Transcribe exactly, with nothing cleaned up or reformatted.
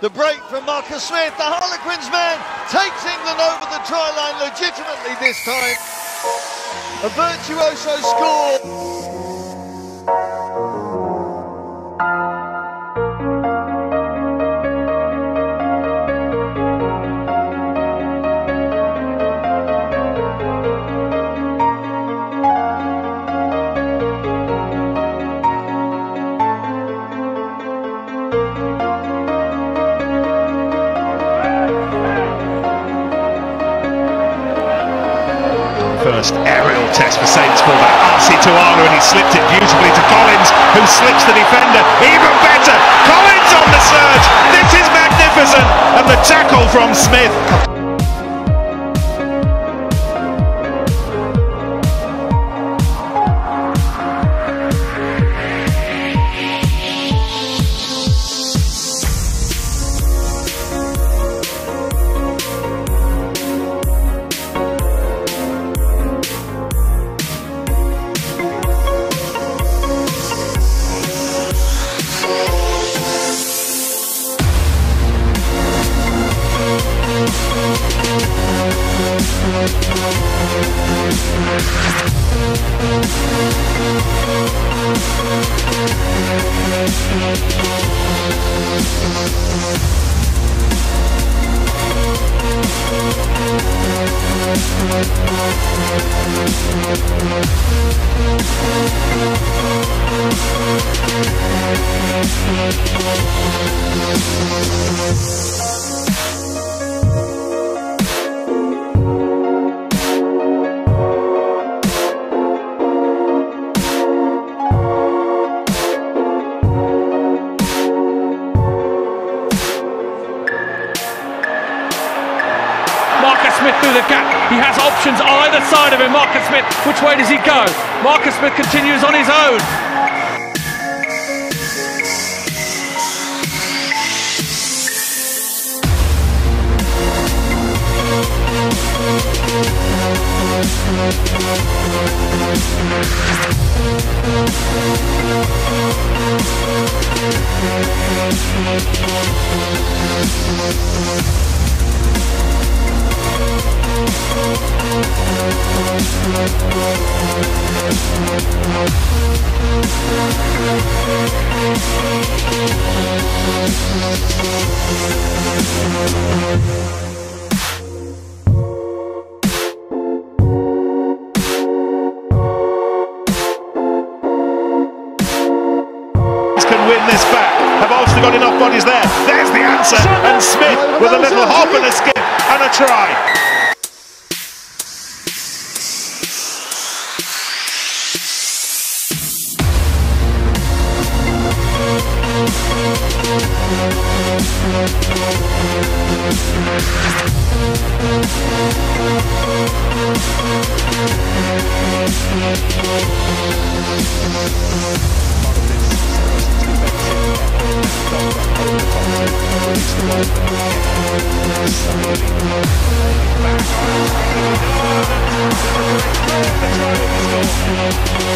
The break from Marcus Smith, the Harlequins man, takes England over the try line legitimately this time. A virtuoso score. First aerial test for Saints fullback Arsi Tuala, and he slipped it beautifully to Collins, who slips the defender. Even better, Collins on the surge. This is magnificent, and the tackle from Smith. Marcus Smith through the gap. He has options either side of him. Marcus Smith, which way does he go? Marcus Smith continues on his own. Can win this back. Have Ulster got enough bodies there? There's the answer, and Smith with a little hop and a skip and a try. Back on,